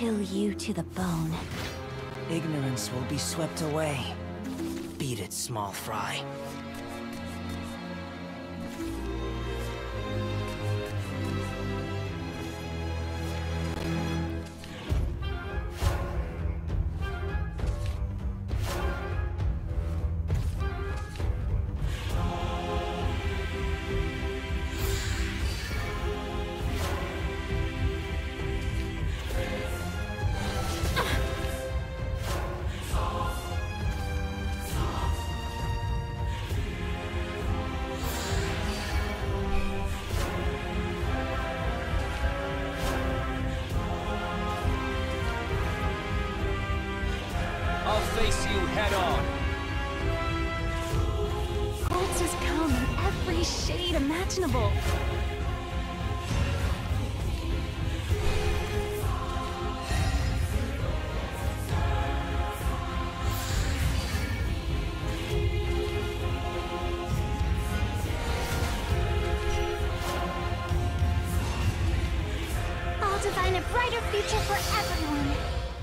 chill you to the bone. Ignorance will be swept away. Beat it, small fry. Face you head on. Answers come in every shade imaginable. I'll define a brighter future for everyone.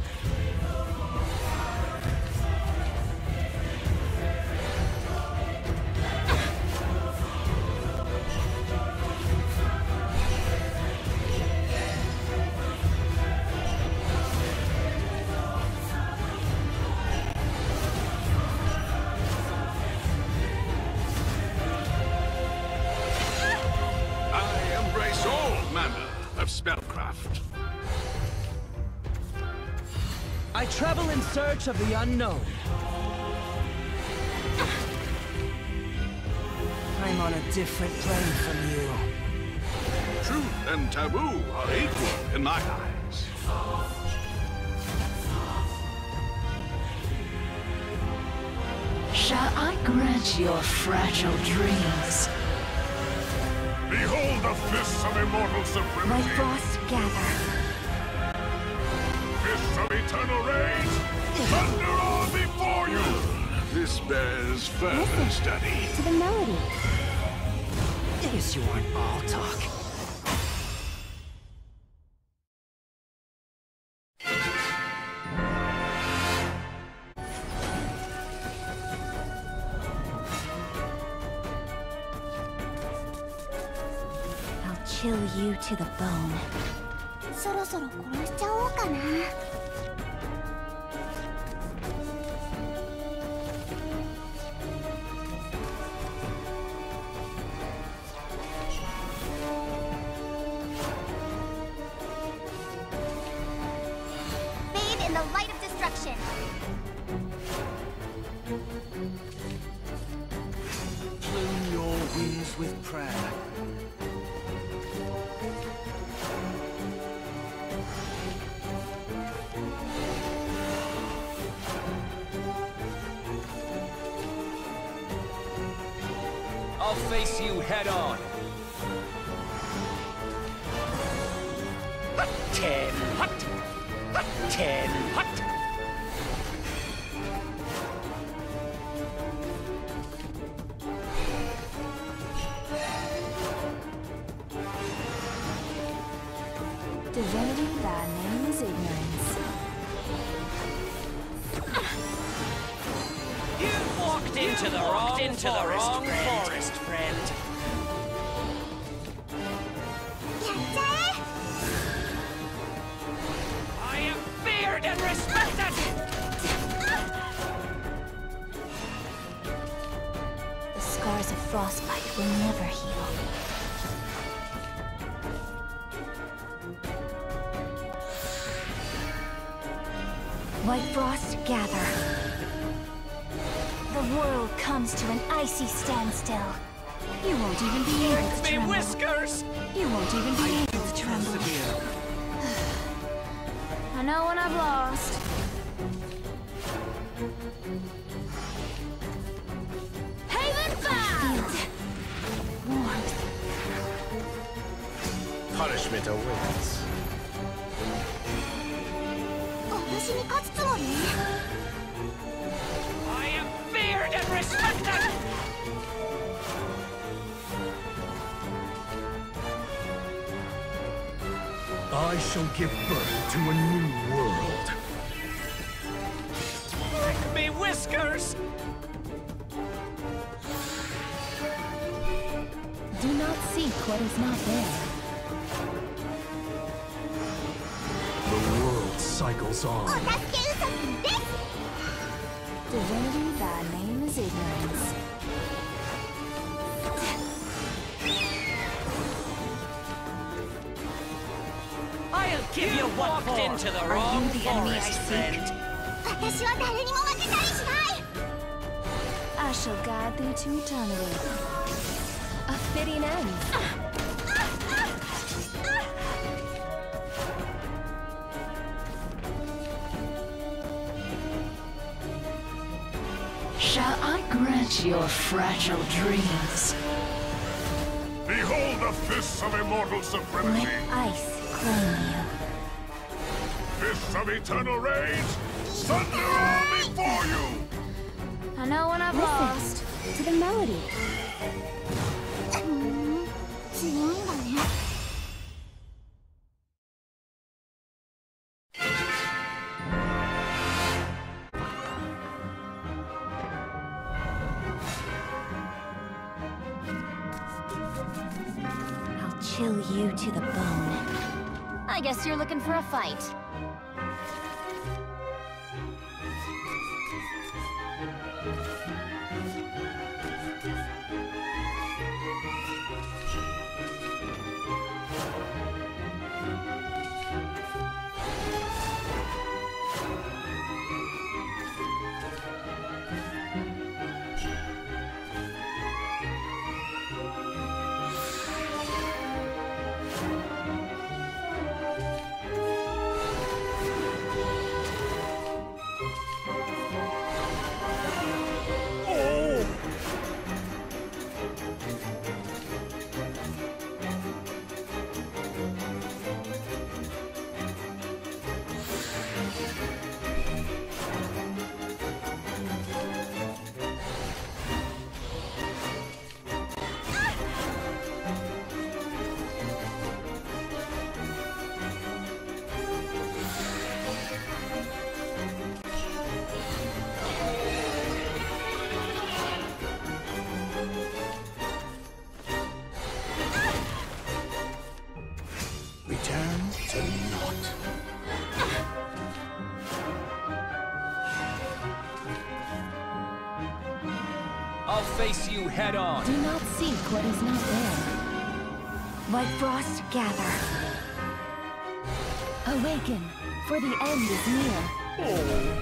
Spellcraft. I travel in search of the unknown. I'm on a different plane from you. Truth and taboo are equal in my eyes. Shall I grant your fragile dreams? Behold the fists of immortal My supremacy! frost gather. Fists of eternal rage! Thunder on before you! This bears further study. To the melody. Guess you aren't all talk. Chill you to the bone. そろそろ殺しちゃおうかな。Bathe in the light of destruction. Plume your wings with prayer. I'll face you head on. Hut, 10 hut. Hut, 10 hut. Divinity, thy name is ignorance. You walked into the wrong forest, friend. I am feared and respected. The scars of frostbite will never heal. White frost gather. The world comes to an icy standstill. You won't even be able to tremble. Whiskers! You won't even be able to tremble. I know when I've lost. Haven bound! Warmth. Punishment awaits. 私に勝つつもり？ I am feared and respected. I shall give birth to a new world. Lick me whiskers! Do not seek what is not there. The world cycles on. Divinity, thy name is ignorance. I'll give you walked into the wrong you the enemy I forest, seek? friend. I shall guide thee to eternity. A fitting end. Shall I grant your fragile dreams? Behold the fists of immortal supremacy! Let ice claim you. Fists of eternal rage! Thunder all before you! I know when I've lost. To the melody. I'll chill you to the bone. I guess you're looking for a fight. Return to naught. I'll face you head on. Do not seek what is not there. Like frost gather. Awaken, for the end is near.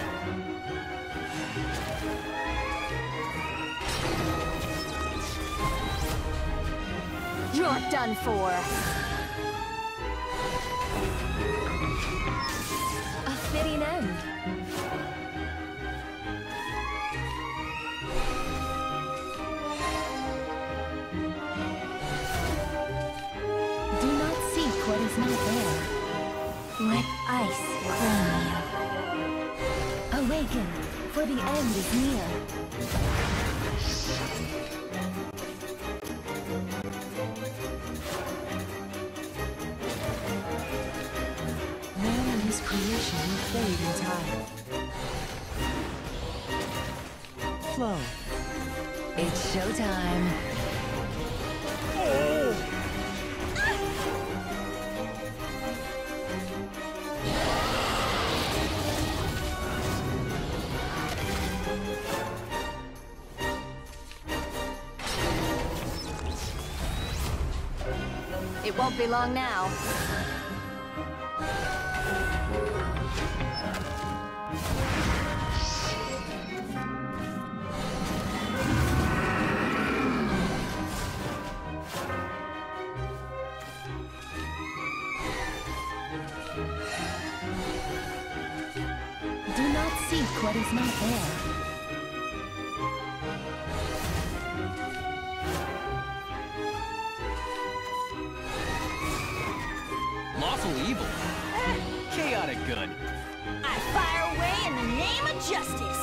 You're done for. A fitting end. Do not seek what is not there. Let ice claim you. Awaken, for the end is near. Man and his creation will fade in time. Flow. It's showtime. It won't be long now. Do not seek what is not there. Lawful evil. Chaotic good. I fire away in the name of justice.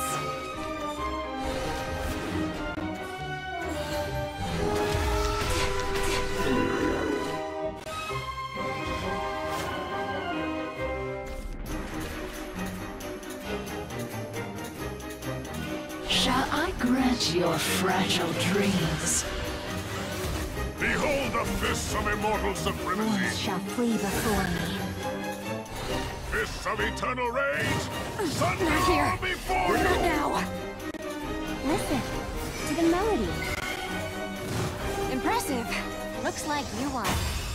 grant your fragile dreams. Behold the fists of immortal Wolves supremacy! shall flee before me. Fists of eternal rage! Thunder Not here. all before Not you! now. Listen to the melody. Impressive. Looks like you won.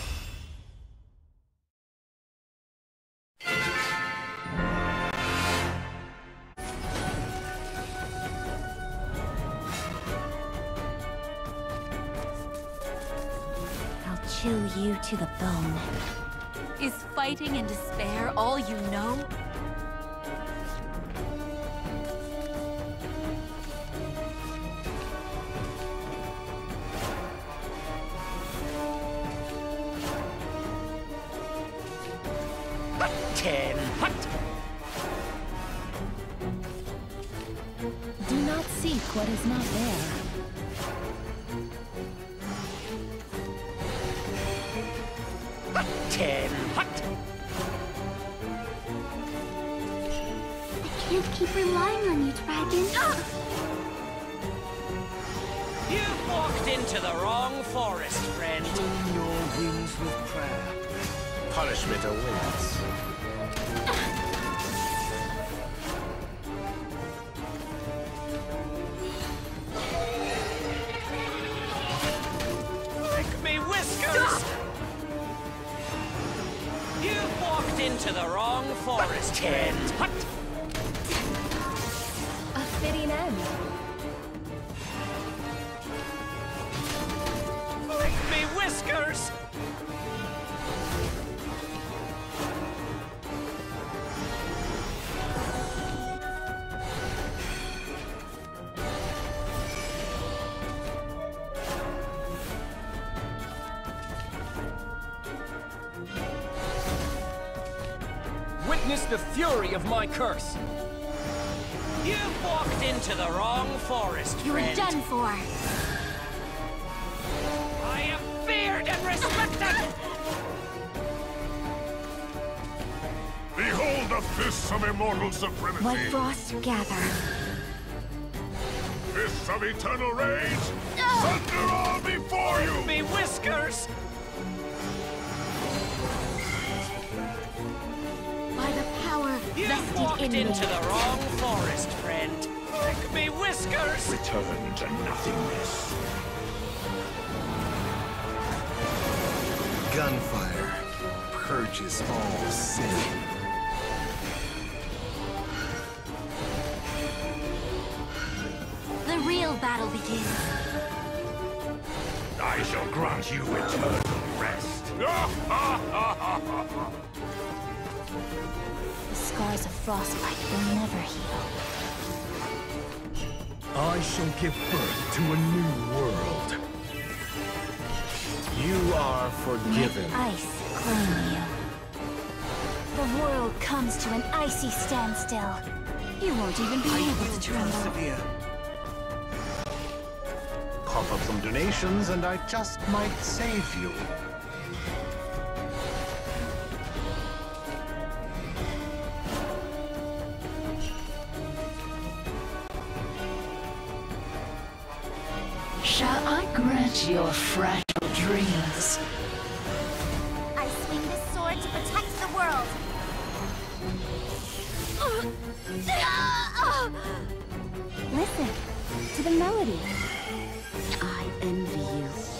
I'll chill you to the bone. Is fighting and despair all you know? Ten. Hut. Do not seek what is not there. Ten. Hut. I can't keep relying on you, Dragon. You've walked into the wrong forest, friend. Tune your wings with prayer. Punishment awaits. Lick me whiskers! You've walked into the wrong forest, friend. Hut. A fitting end. Lick me whiskers! Witness the fury of my curse. You've walked into the wrong forest, You were friend. done for. I am feared and respected! Behold the fists of immortal What supremacy! frost gather. Fists of eternal rage! Thunder all before you! Me whiskers! By the power You've vested walked in me. into the wrong forest, friend. Lick me whiskers! Return to nothingness. Gunfire purges all sin. The real battle begins. I shall grant you eternal rest. The scars of frostbite will never heal. I shall give birth to a new world. You are forgiven. Let ice claim you. The world comes to an icy standstill. You won't even be able to tremble. Persevere. Cough up some donations and I just might save you. Shall I grant your fragile dreams? I swing this sword to protect the world. Listen to the melody. I envy you.